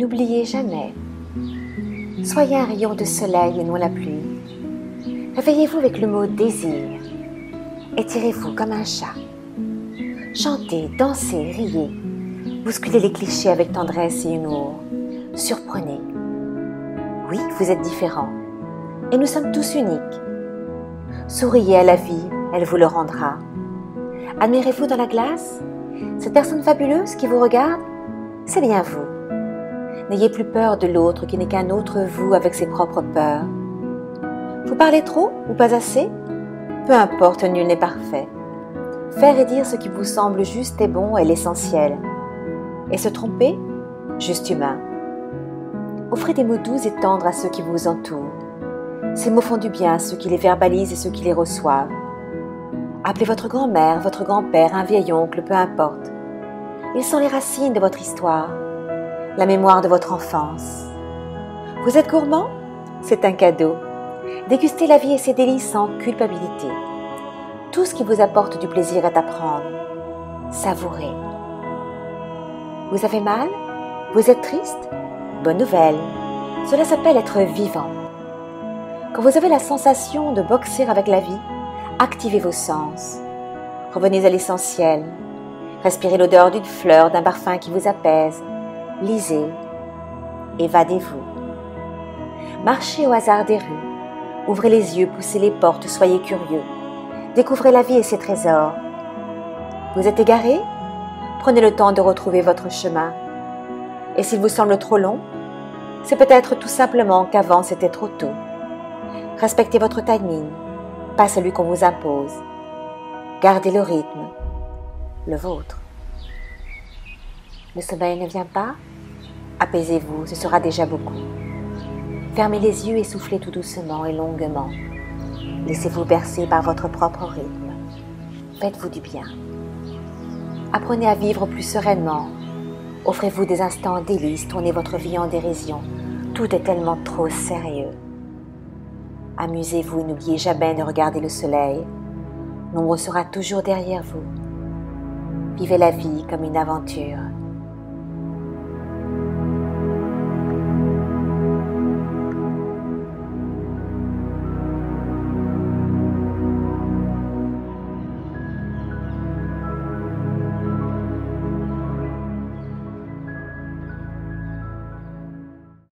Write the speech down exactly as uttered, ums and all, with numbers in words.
N'oubliez jamais. Soyez un rayon de soleil et non la pluie. Réveillez-vous avec le mot désir. Étirez-vous comme un chat. Chantez, dansez, riez. Bousculez les clichés avec tendresse et humour. Surprenez. Oui, vous êtes différents. Et nous sommes tous uniques. Souriez à la vie, elle vous le rendra. Admirez-vous dans la glace cette personne fabuleuse qui vous regarde? C'est bien vous. N'ayez plus peur de l'autre qui n'est qu'un autre vous avec ses propres peurs. Vous parlez trop ou pas assez? Peu importe, nul n'est parfait. Faire et dire ce qui vous semble juste et bon est l'essentiel. Et se tromper? Juste humain. Offrez des mots doux et tendres à ceux qui vous entourent. Ces mots font du bien à ceux qui les verbalisent et ceux qui les reçoivent. Appelez votre grand-mère, votre grand-père, un vieil oncle, peu importe. Ils sont les racines de votre histoire, la mémoire de votre enfance. Vous êtes gourmand? C'est un cadeau. Dégustez la vie et ses délices sans culpabilité. Tout ce qui vous apporte du plaisir est à prendre. Savourez. Vous avez mal? Vous êtes triste? Bonne nouvelle. Cela s'appelle être vivant. Quand vous avez la sensation de boxer avec la vie, activez vos sens. Revenez à l'essentiel. Respirez l'odeur d'une fleur, d'un parfum qui vous apaise. Lisez. Évadez-vous. Marchez au hasard des rues. Ouvrez les yeux, poussez les portes, soyez curieux. Découvrez la vie et ses trésors. Vous êtes égaré? Prenez le temps de retrouver votre chemin. Et s'il vous semble trop long, c'est peut-être tout simplement qu'avant c'était trop tôt. Respectez votre timing, pas celui qu'on vous impose. Gardez le rythme, le vôtre. Le sommeil ne vient pas? Apaisez-vous, ce sera déjà beaucoup. Fermez les yeux et soufflez tout doucement et longuement. Laissez-vous bercer par votre propre rythme. Faites-vous du bien. Apprenez à vivre plus sereinement. Offrez-vous des instants délices, tournez votre vie en dérision. Tout est tellement trop sérieux. Amusez-vous et n'oubliez jamais de regarder le soleil. L'ombre sera toujours derrière vous. Vivez la vie comme une aventure.